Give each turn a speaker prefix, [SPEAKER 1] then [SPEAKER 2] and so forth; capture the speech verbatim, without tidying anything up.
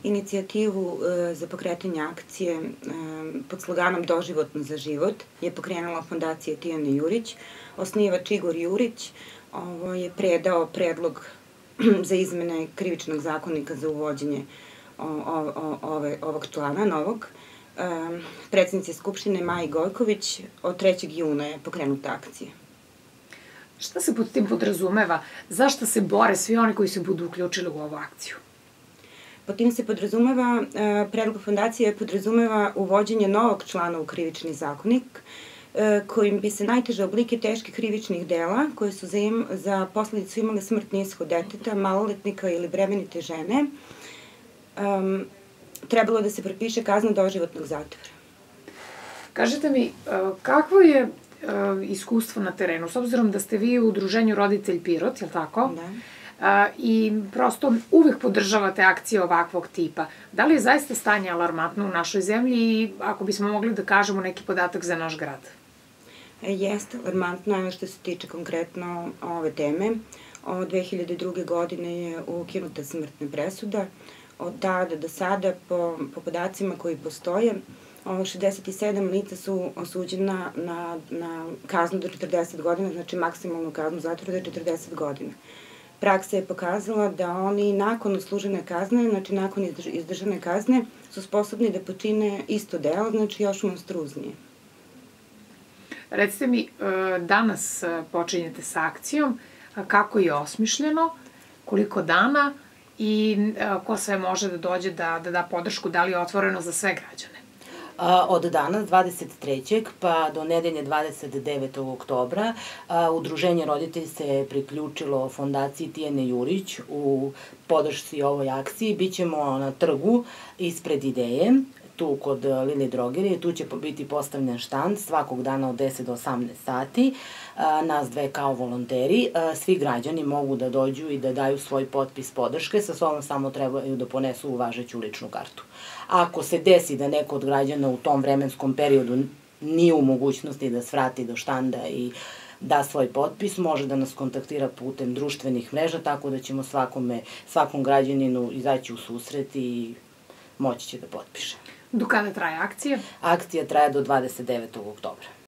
[SPEAKER 1] Inicijativu za pokretanje akcije pod sloganom Doživotno za život je pokrenula Fondacija Tijane Jurić. Osnivač Igor Jurić je predao predlog za izmene Krivičnog zakonika za uvođenje ovog člana novog. Predsednici Skupštine Maji Gojković od trećeg juna je pokrenuta akcija.
[SPEAKER 2] Šta se pod tim podrazumeva? Zašto se bore svi oni koji se budu uključili u ovu akciju?
[SPEAKER 1] Pod tim se podrazumeva, predlog fondacije podrazumeva uvođenje novog člana u Krivični zakonik, kojim bi se najteže oblike teških krivičnih dela, koje su za posledicu imale smrtni ishod deteta, maloletnika ili bremenite žene, trebalo da se propiše kazna doživotnog zatvora.
[SPEAKER 2] Kažete mi, kakvo je iskustvo na terenu, s obzirom da ste vi u udruženju Roditelj Pirot, je li tako?
[SPEAKER 1] Da.
[SPEAKER 2] I prosto uvek podržavate akcije ovakvog tipa. Da li je zaista stanje alarmantno u našoj zemlji i ako bismo mogli da kažemo neki podatak za naš grad?
[SPEAKER 1] Jeste alarmantno, evo što se tiče konkretno ove teme. Od dve hiljade druge. godine je ukinuta smrtna presuda. Od tada do sada, po podacima koji postoje, šezdeset sedam lica su osuđena na kaznu do četrdeset godina, znači maksimalnu kaznu zatvora do četrdeset godina. Praksa je pokazala da oni nakon odslužene kazne, znači nakon izdržane kazne, su sposobni da počine isto delo, znači još monstruoznije.
[SPEAKER 2] Recite mi, danas počinjete sa akcijom, kako je osmišljeno, koliko dana i ko sve može da dođe da da podršku, da li je otvoreno za sve građane?
[SPEAKER 3] Od danas, dvadeset trećeg pa do nedelje dvadeset devetog oktobra, Udruženje Roditelj se priključilo Fondaciji Tijane Jurić u podršci ovoj akciji. Bićemo na trgu ispred Ideje, tu kod Lili drogerije, tu će biti postavljen štand svakog dana od deset do osamnaest sati, nas dve kao volonteri. Svi građani mogu da dođu i da daju svoj potpis podrške, sa sobom samo trebaju da ponesu važeću ličnu kartu. Ako se desi da neko od građana u tom vremenskom periodu nije u mogućnosti da svrati do štanda i da svoj potpis, može da nas kontaktira putem društvenih mreža, tako da ćemo svakom građaninu izaći u susret i moći će da potpiše.
[SPEAKER 2] Do kada traje akcija?
[SPEAKER 3] Akcija traje do dvadeset devetog oktobra.